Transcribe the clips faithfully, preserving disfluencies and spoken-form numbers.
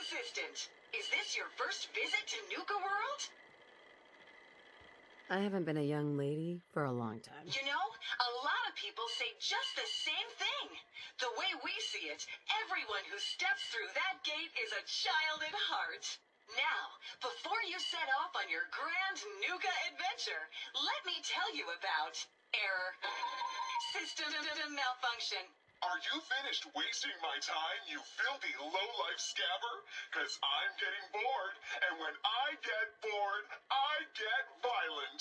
assistant. Is this your first visit to Nuka-World? I haven't been a young lady for a long time. You know, a lot of people say just the same thing. The way we see it, everyone who steps through that gate is a child at heart. Now, before you set off on your grand Nuka adventure, let me tell you about error. System malfunction. Are you finished wasting my time, you filthy low-life scabber? Cause I'm getting bored, and when I get bored, I get violent.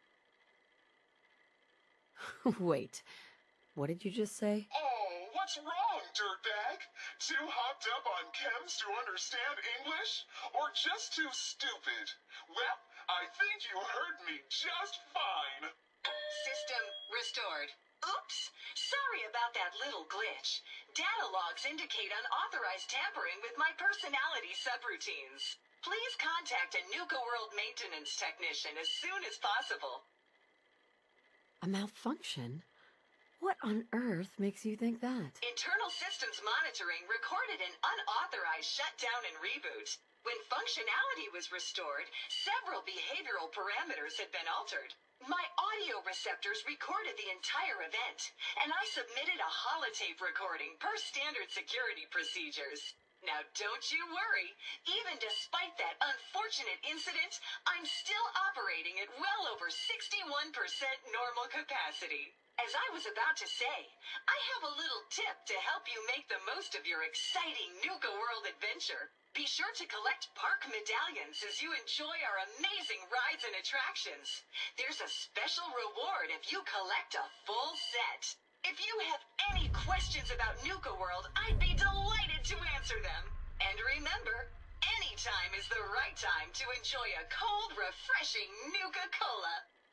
Wait, what did you just say? Oh, what's wrong, dirtbag? Too hopped up on chems to understand English? Or just too stupid? Well, I think you heard me just fine. System restored. Oops! Sorry about that little glitch. Data logs indicate unauthorized tampering with my personality subroutines. Please contact a Nuka-World maintenance technician as soon as possible. A malfunction? What on earth makes you think that? Internal systems monitoring recorded an unauthorized shutdown and reboot. When functionality was restored, several behavioral parameters had been altered. My audio receptors recorded the entire event, and I submitted a holotape recording per standard security procedures. Now don't you worry, even despite that unfortunate incident, I'm still operating at well over sixty-one percent normal capacity. As I was about to say, I have a little tip to help you make the most of your exciting Nuka-World adventure. Be sure to collect park medallions as you enjoy our amazing rides and attractions. There's a special reward if you collect a full set. If you have any questions about Nuka-World, I'd be delighted to answer them. And remember, any time is the right time to enjoy a cold, refreshing Nuka-Cola.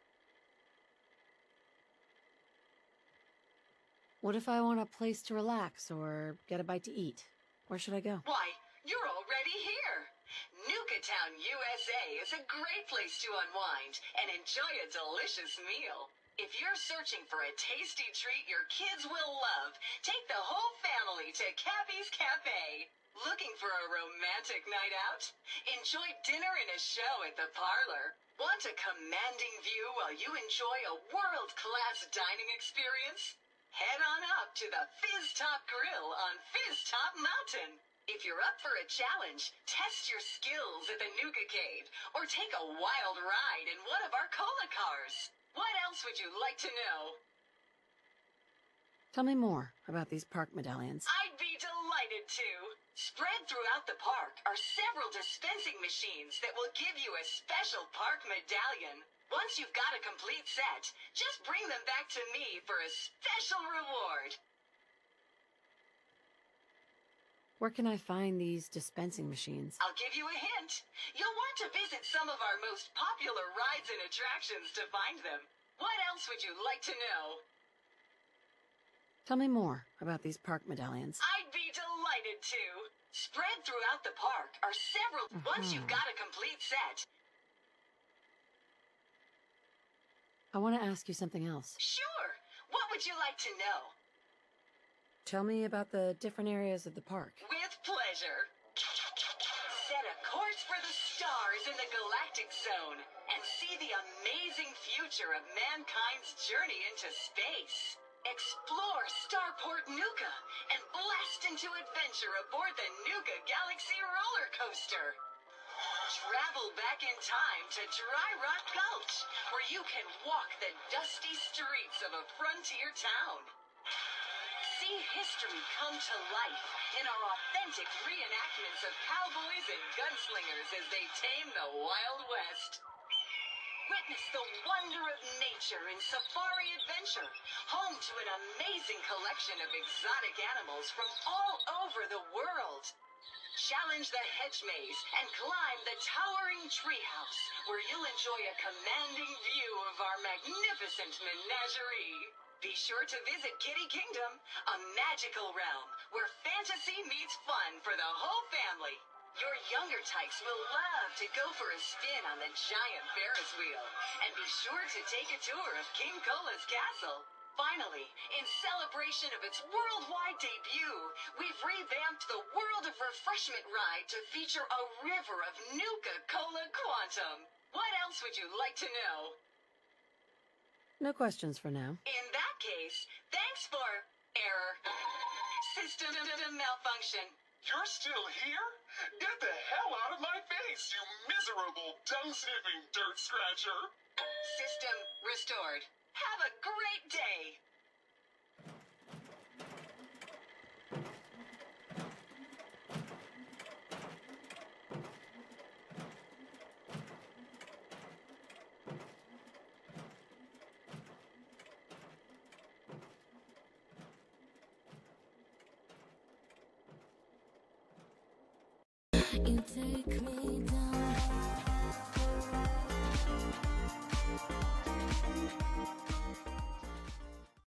What if I want a place to relax or get a bite to eat? Where should I go? Why, you're already here. Nuka-Town, U S A is a great place to unwind and enjoy a delicious meal. If you're searching for a tasty treat your kids will love, take the whole family to Cappy's Cafe. Looking for a romantic night out? Enjoy dinner and a show at the parlor. Want a commanding view while you enjoy a world-class dining experience? Head on up to the Fizz Top Grill on Fizz Top Mountain. If you're up for a challenge, test your skills at the Nuka Cave, or take a wild ride in one of our cola cars. What else would you like to know? Tell me more about these park medallions. I'd be delighted to. Spread throughout the park are several dispensing machines that will give you a special park medallion. Once you've got a complete set, just bring them back to me for a special reward. Where can I find these dispensing machines? I'll give you a hint. You'll want to visit some of our most popular rides and attractions to find them. What else would you like to know? Tell me more about these park medallions. I'd be delighted to. Spread throughout the park are several... Uh-huh. Once you've got a complete set... I want to ask you something else. Sure. What would you like to know? Tell me about the different areas of the park. With pleasure. Set a course for the stars in the galactic zone and see the amazing future of mankind's journey into space. Explore Starport Nuka and blast into adventure aboard the Nuka Galaxy roller coaster. Travel back in time to Dry Rock Gulch, where you can walk the dusty streets of a frontier town. See history come to life in our authentic reenactments of cowboys and gunslingers as they tame the Wild West. Witness the wonder of nature in Safari Adventure, home to an amazing collection of exotic animals from all over the world. Challenge the hedge maze and climb the towering treehouse, where you'll enjoy a commanding view of our magnificent menagerie. Be sure to visit Kitty Kingdom, a magical realm where fantasy meets fun for the whole family. Your younger tykes will love to go for a spin on the giant Ferris wheel, and be sure to take a tour of King Cola's castle. Finally, in celebration of its worldwide debut, we've revamped the World of Refreshment ride to feature a river of Nuka-Cola Quantum. What else would you like to know? No questions for now. In that case, thanks for error. System malfunction. You're still here? Get the hell out of my face, you miserable, dung-sniffing dirt scratcher! System restored. Have a great day! You take me down.